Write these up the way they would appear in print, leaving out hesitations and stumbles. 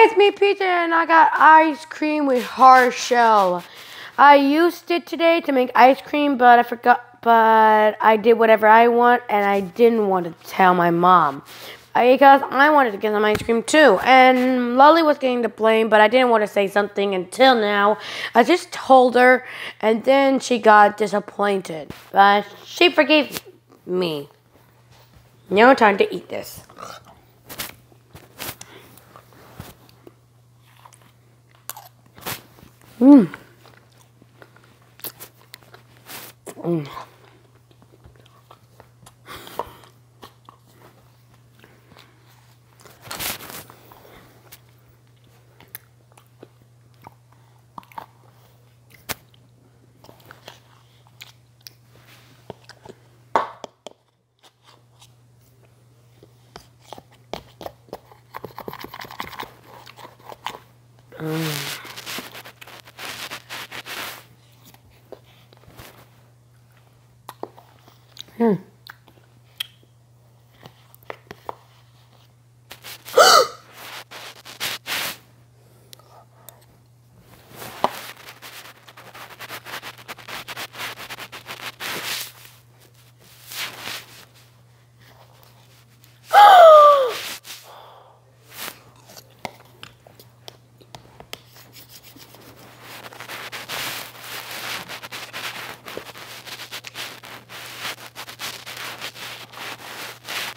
it's me, Peter, and I got ice cream with hard shell. I used it today to make ice cream, but I forgot. But I did whatever I want, and I didn't want to tell my mom because I wanted to get some ice cream too. And Lolly was getting the blame, but I didn't want to say something until now. I just told her, and then she got disappointed, but she forgave me. Now time to eat this. Mmm. Mmm. Hmm.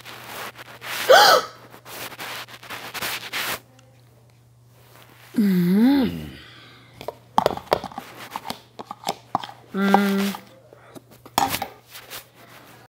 Mm-hmm.